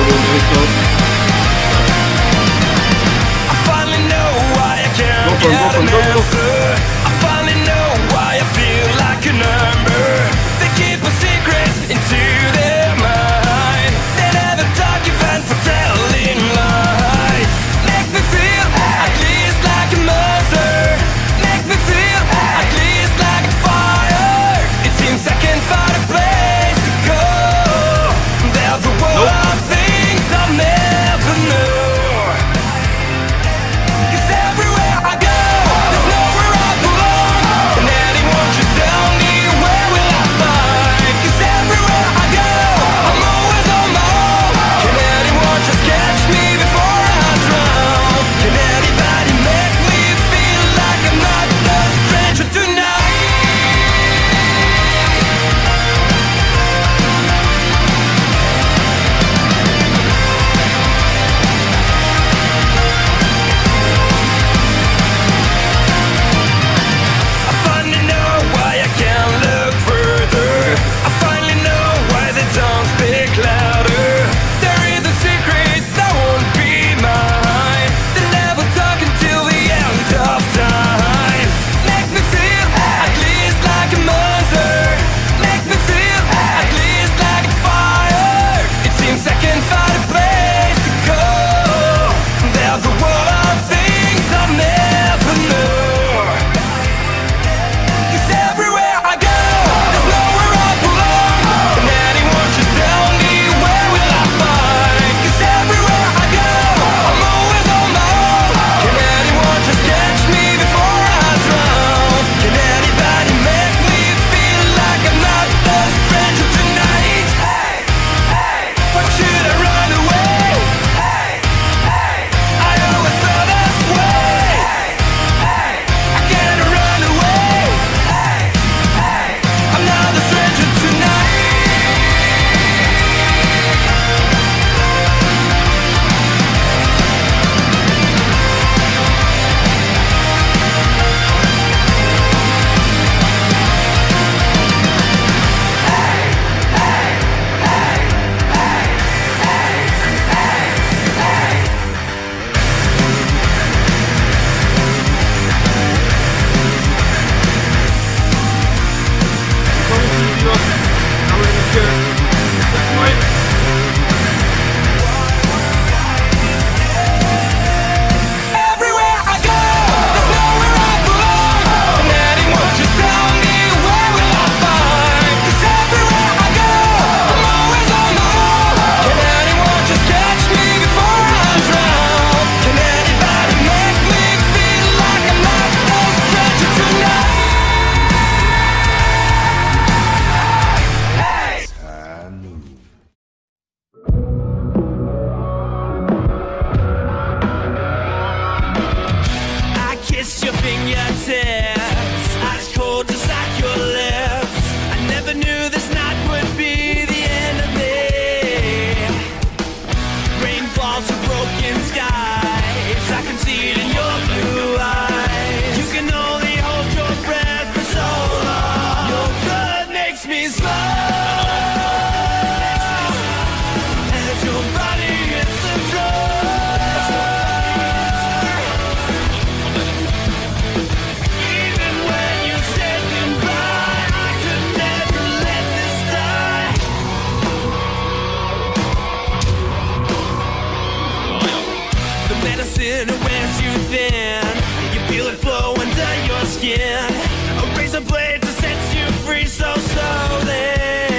I finally know why I can't get an answer. I finally know why I feel like a number. They keep a secret into their mind. They never document for telling lies. Make me feel at least like a monster. Make me feel at least like a fire. It seems I can't find a place to go. There's a world of things I'll never know. A razor blade to set you free so slowly.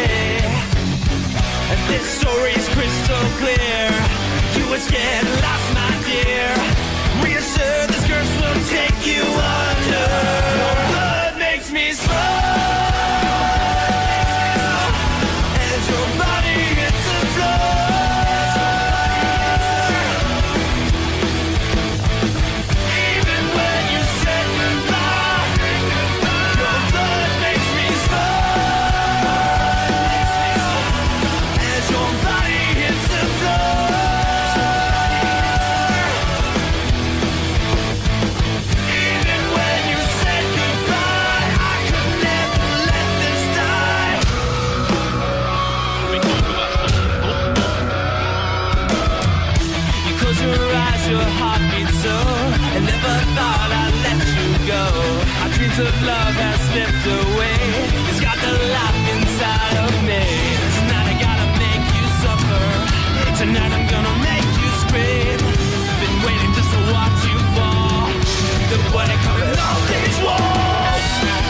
This story is crystal clear. You were scared and lost, my dear. Reassure this curse will take you under. Your blood makes me slow as your body hits the floor. Even when you said goodbye, your blood makes me slow as your body hits the floor. of love has slipped away. It's got the life inside of me. Tonight I gotta make you suffer. Tonight I'm gonna make you scream. Been waiting just to watch you fall. The blood coming off these walls.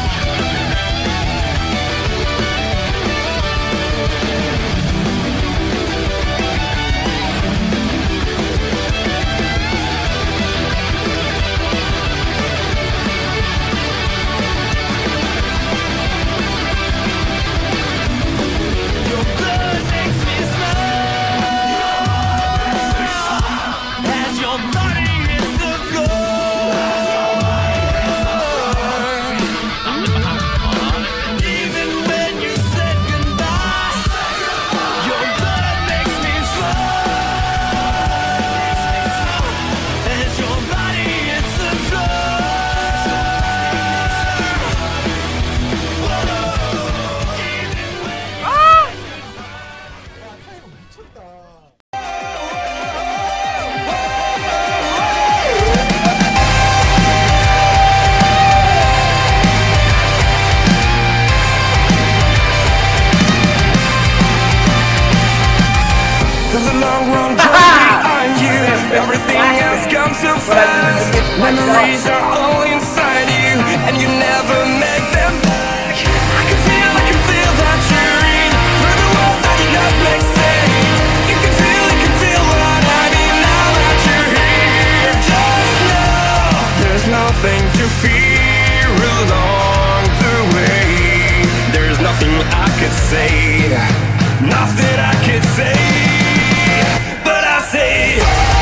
Memories are all inside you, and you never make them back. I can feel that you're in through the world that you not make sense. You can feel what I mean now that you're here. Just know there's nothing to fear along the way. There's nothing I could say, nothing I could say, but I say.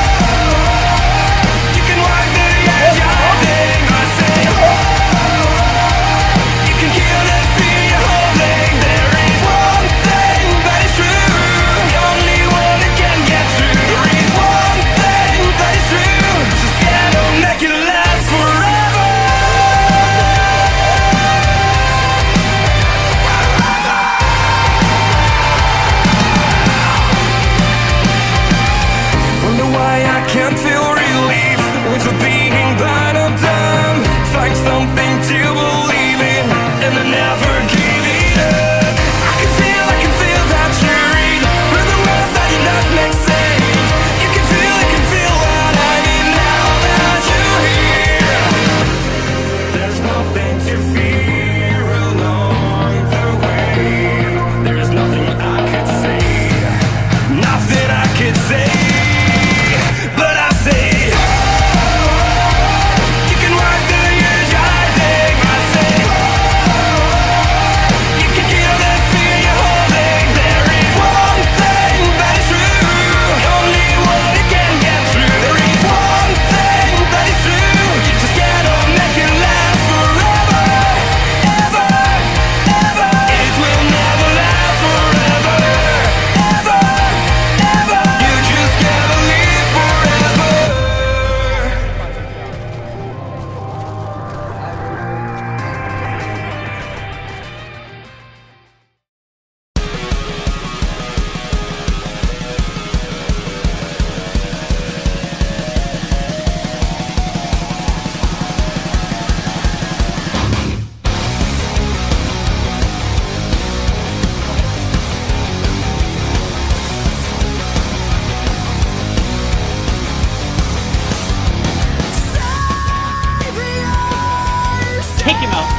Take him out.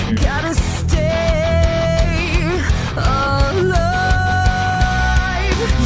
Gotta stay alive.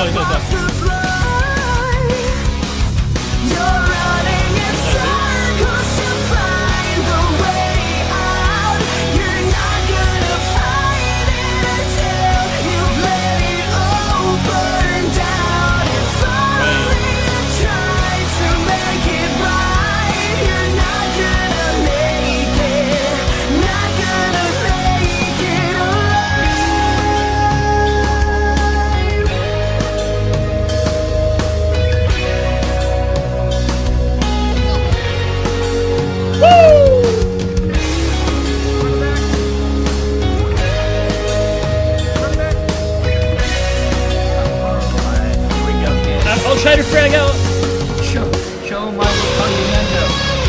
I'll try to frag out. Show my Nintendo.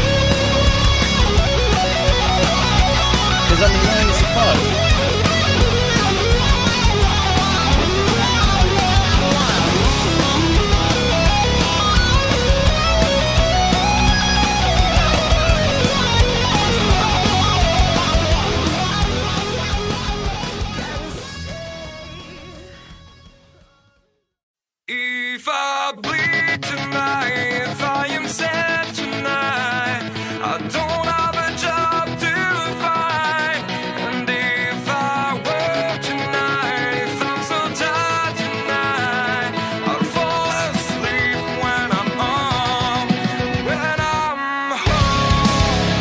Because I'm the youngest fuck. If I bleed tonight, if I am sad tonight, I don't have a job to find. And if I work tonight, if I'm so tired tonight, I'll fall asleep when I'm home, when I'm home.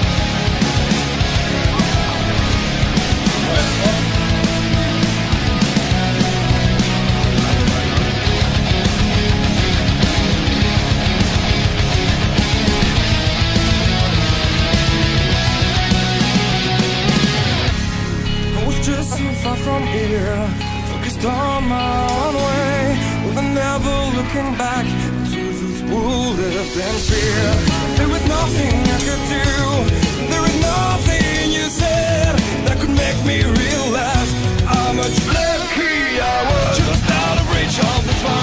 Just so far from here, focused on my own way, with never looking back to those who lived in fear. There was nothing I could do, there was nothing you said that could make me realize how much lucky I was. Just out of reach of this fire.